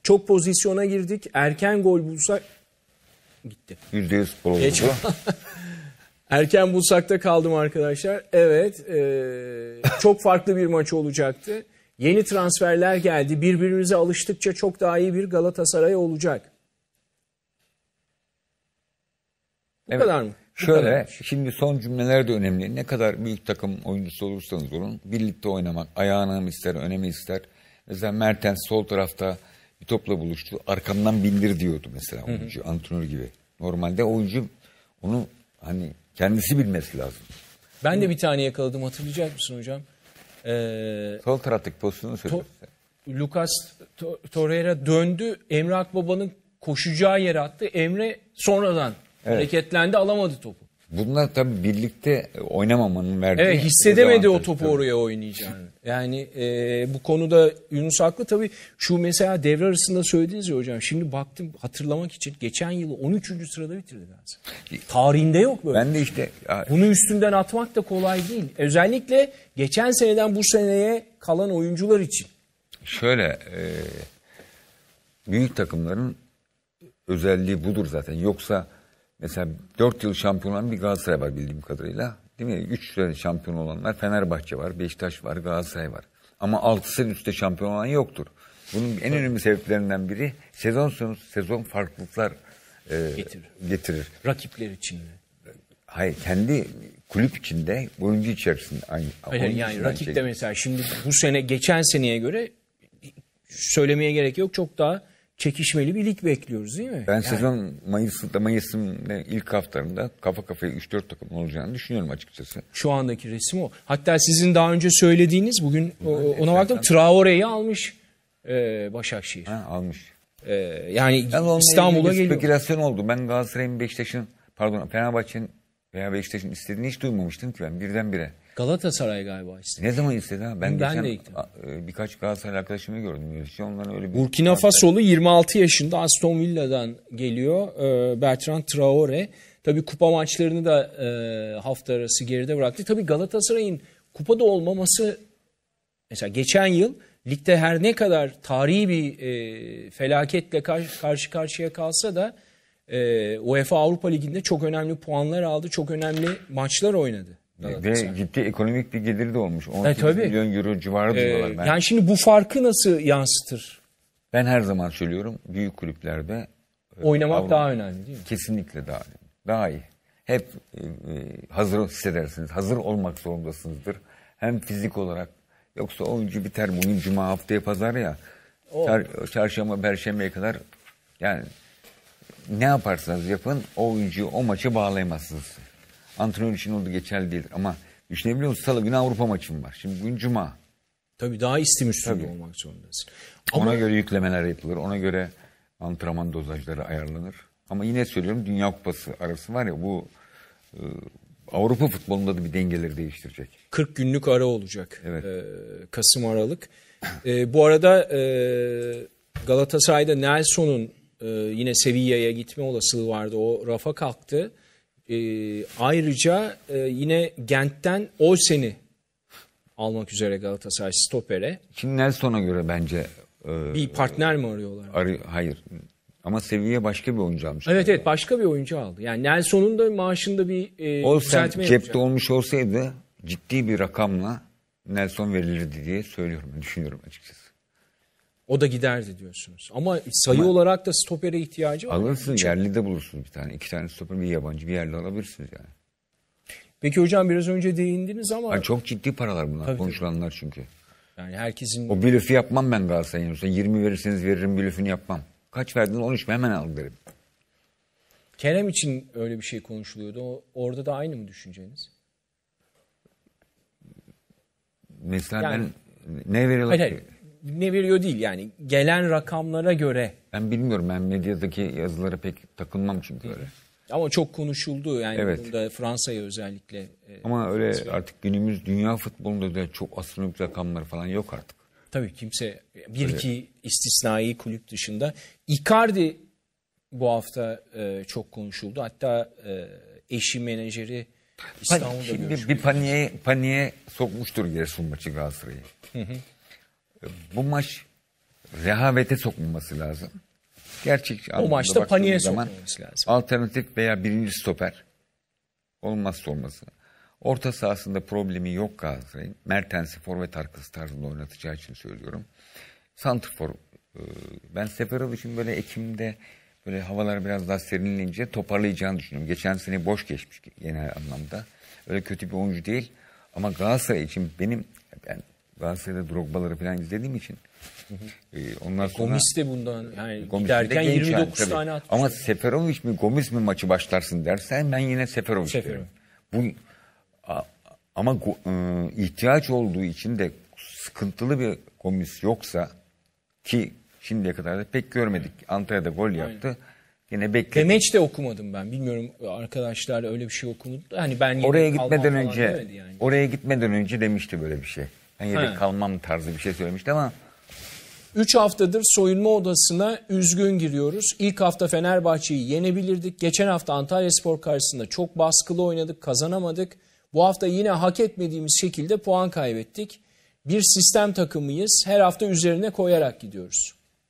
Çok pozisyona girdik. Erken gol bulsak gitti. %100 gol oldu. Erken bulsakta kaldım arkadaşlar. Evet, çok farklı bir maç olacaktı. Yeni transferler geldi. Birbirimize alıştıkça çok daha iyi bir Galatasaray olacak. Bu kadar mı? Şöyle, şimdi son cümleler de önemli. Ne kadar büyük takım oyuncusu olursanız olun, birlikte oynamak, ayağını mı ister, önemi ister. Mesela Mertens sol tarafta bir topla buluştu. Arkamdan bindir diyordu mesela oyuncu, antrenör gibi. Normalde oyuncu onu hani kendisi bilmesi lazım. Ben de bir tane yakaladım, hatırlayacak mısın hocam? Sol taraftaki pozisyonu söylüyor. Lucas Torreira döndü, Emre Akbaba'nın koşacağı yere attı. Emre sonradan hareketlendi, alamadı topu. Bunlar tabii birlikte oynamamanın verdiği... Evet, hissedemedi o topu oraya oynayacağını. Yani bu konuda Yunus haklı. Tabii şu mesela devre arasında söylediniz ya hocam. Şimdi baktım hatırlamak için geçen yılı 13. sırada bitirdi Galatasaray. Tarihinde yok böyle. Ben de işte... Bunu üstünden atmak da kolay değil. Özellikle geçen seneden bu seneye kalan oyuncular için. Şöyle, büyük takımların özelliği budur zaten. Yoksa mesela 4 yıl şampiyon olan bir Galatasaray var bildiğim kadarıyla. Değil mi? 3 sene şampiyon olanlar Fenerbahçe var, Beşiktaş var, Galatasaray var. Ama 6 sene üstte şampiyon olan yoktur. Bunun en önemli sebeplerinden biri sezon sonu sezon farklılıklar getirir. Rakipler için de. Hayır, kendi kulüp içinde, oyuncu içerisinde. Hayır, yani rakip de mesela şimdi bu sene geçen seneye göre söylemeye gerek yok, çok daha çekişmeli bir lig bekliyoruz değil mi? Ben sezon Mayıs'ın ilk haftalarında kafa kafaya 3-4 takım olacağını düşünüyorum açıkçası. Şu andaki resim o. Hatta sizin daha önce söylediğiniz, bugün ona baktım, Traore'yi almış Başakşehir. Almış. Yani İstanbul'a geliyor. Spekülasyon oldu. Ben Galatasaray'ın, Beşiktaş'ın, Fenerbahçe'nin veya Beşiktaş'ın istediğini hiç duymamıştım ki ben birdenbire. Galatasaray galiba istedi. Ne zaman istedi ha? Ben geçen de birkaç Galatasaray arkadaşımı gördüm. Onların öyle bir Burkina Fasolu 26 yaşında, Aston Villa'dan geliyor. Bertrand Traore. Tabii kupa maçlarını da hafta arası geride bıraktı. Tabii Galatasaray'ın kupada olmaması, mesela geçen yıl ligde her ne kadar tarihi bir felaketle karşı karşıya kalsa da UEFA Avrupa Ligi'nde çok önemli puanlar aldı. Çok önemli maçlar oynadı. Ve ciddi ekonomik bir geliri de olmuş. 18 milyon euro civarı diyorlar. Yani şimdi bu farkı nasıl yansıtır? Ben her zaman söylüyorum, büyük kulüplerde oynamak daha önemli değil mi? Kesinlikle daha önemli. Daha iyi. Hep hazır hissedersiniz. Hazır olmak zorundasınızdır. Hem fizik olarak. Yoksa oyuncu biter. Bugün cuma, haftaya pazar ya. Çarşamba, perşembeye kadar yani ne yaparsanız yapın o oyuncuyu o maça bağlayamazsınız. Antrenör için oldu geçerli değildir. Ama düşünebiliyor musunuz? Salı günü Avrupa maçım var. Şimdi bugün cuma. Tabii daha istim üstünde olmak zorundasın. Ona göre yüklemeler yapılır. Ona göre antrenman dozajları ayarlanır. Ama yine söylüyorum, Dünya Kupası arası var ya, bu Avrupa futbolunda da bir dengeleri değiştirecek. 40 günlük ara olacak. Evet. Kasım Aralık. Bu arada Galatasaray'da Nelson'un yine Sevilla'ya gitme olasılığı vardı. O rafa kalktı. Ayrıca yine Gent'ten Olsen'i almak üzere Galatasaray stopere. Şimdi Nelson'a göre bence... bir partner mi arıyorlar? Hayır. Ama Sevilla başka bir oyuncu almış. Evet, başka bir oyuncu aldı. Yani Nelson'un da maaşında bir yükseltme yapacak. Cepte olmuş olsaydı ciddi bir rakamla Nelson verilirdi diye düşünüyorum açıkçası. O da giderdi diyorsunuz. Ama sayı olarak da stopere ihtiyacı var. Alırsın, yerli de bulursun bir tane. 2 tane stoper, bir yabancı, bir yerli alabilirsiniz yani. Peki hocam, biraz önce değindiniz ama... Yani çok ciddi paralar bunlar, konuşulanlar çünkü. Yani herkesin... O blöfü yapmam ben Galatasaray'ın. 20 verirseniz veririm, blöfünü yapmam. Kaç verdin? 13 mi? Hemen al derim. Kerem için öyle bir şey konuşuluyordu. Orada da aynı mı düşünceniz? Mesela yani, ben ne veriyorlar ki? Ne veriyor değil yani. Gelen rakamlara göre. Ben bilmiyorum. Ben medyadaki yazılara pek takılmam çünkü öyle. Ama çok konuşuldu yani burada Fransa'ya özellikle. Ama öyle artık günümüz dünya futbolunda da çok astronomik rakamlar falan yok artık. Tabii kimse, bir iki istisnai kulüp dışında. Icardi bu hafta çok konuşuldu. Hatta eşi, menajeri İstanbul'da görüşmüş. Şimdi bir paniğe sokmuştur Giresun maçı Galatasaray'ı. Bu maç rehavete sokmaması lazım. Gerçek O maçta paniğe sokmaması lazım. Alternatif veya birinci stoper olmazsa olması. Orta sahasında problemi yok Galatasaray'ın. Mertens'i forvet arkası tarzında oynatacağı için söylüyorum. Santrfor, ben Seferovic'in böyle Ekim'de böyle havalar biraz daha serinleyince toparlayacağını düşünüyorum. Geçen sene boş geçmiş genel anlamda. Öyle kötü bir oyuncu değil. Ama Galatasaray için ben Galatasaray'da Drogba'ları falan izlediğim için ondan sonra Gomis de bundan yani Gomis giderken de genç 29 yani, tane atmış. ama Seferovic mi Gomis mi maçı başlarsın dersen ben yine Seferovic derim. Ama ihtiyaç olduğu için de sıkıntılı bir Gomis yoksa, ki şimdiye kadar da pek görmedik. Antalya'da gol yaptı. Aynen. Yine bekledim. Demeç de okumadım ben. Bilmiyorum arkadaşlar öyle bir şey okumadı. Hani ben oraya gitmeden önce demişti böyle bir şey. Ben yedek kalmam tarzı bir şey söylemişti ama 3 haftadır soyunma odasına üzgün giriyoruz. İlk hafta Fenerbahçe'yi yenebilirdik. Geçen hafta Antalyaspor karşısında çok baskılı oynadık, kazanamadık. Bu hafta yine hak etmediğimiz şekilde puan kaybettik. Bir sistem takımıyız. Her hafta üzerine koyarak gidiyoruz.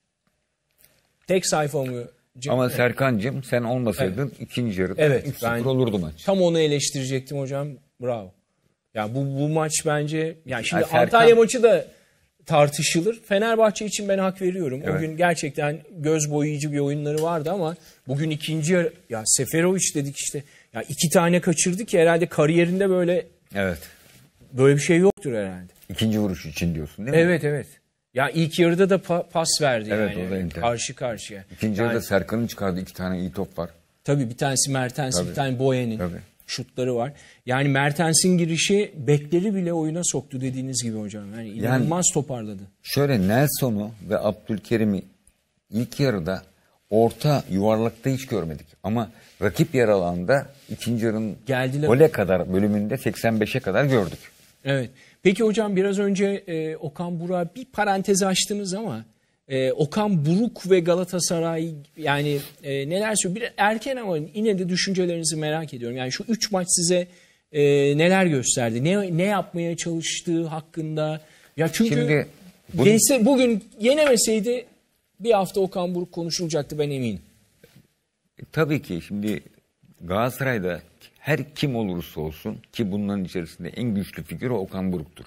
Tek sayfa mı? Ama Serkan'cığım sen olmasaydın ikinci yarıda 3-0 olurdu maç. Tam onu eleştirecektim hocam. Bravo. Yani bu maç bence yani şimdi Serkan, Antalya maçı da tartışılır. Fenerbahçe için ben hak veriyorum. Evet. O gün gerçekten göz boyayıcı bir oyunları vardı ama bugün ikinci yarı ya Seferovic dedik işte. Ya 2 tane kaçırdı ki herhalde kariyerinde böyle bir şey yoktur herhalde. İkinci vuruş için diyorsun değil mi? Evet. Ya ilk yarıda da pas verdi yani. Karşı karşıya. İkinci yarıda Serkan'ın çıkardığı 2 tane iyi top var. Tabii bir tanesi Mertens'in, bir tane Boyen'in şutları var. Yani Mertens'in girişi bekleri bile oyuna soktu dediğiniz gibi hocam. Yani inanılmaz toparladı. Şöyle Nelson'u ve Abdülkerim'i ilk yarıda orta yuvarlakta hiç görmedik. Ama rakip yer alanda ikinci yarının gole kadar bölümünde 85'e kadar gördük. Evet. Peki hocam biraz önce Okan Buruk'a bir parantez açtınız ama Okan Buruk ve Galatasaray yani neler söylüyor? Bir erken ama yine de düşüncelerinizi merak ediyorum. Yani şu 3 maç size neler gösterdi? Ne yapmaya çalıştığı hakkında? Ya çünkü bugün yenemeseydi bir hafta Okan Buruk konuşulacaktı ben eminim. Tabii ki şimdi Galatasaray'da her kim olursa olsun ki bunların içerisinde en güçlü figür Okan Buruk'tur.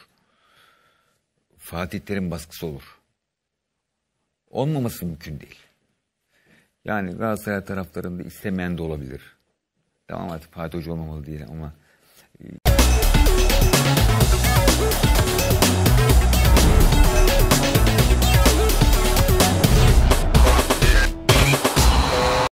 Fatih Terim baskısı olur. Olmaması mümkün değil. Yani Galatasaray taraftarında istemeyen de olabilir. Tamam artık Fatih Hoca olmamalı değil ama